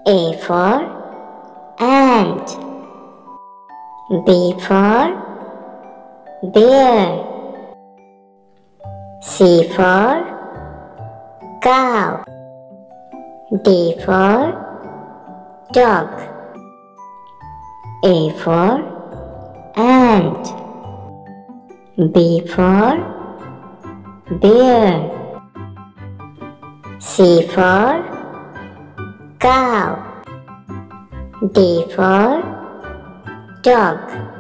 A for ant. B for bear. C for cow. D for dog. A for ant. B for bear. C for cow. D for dog.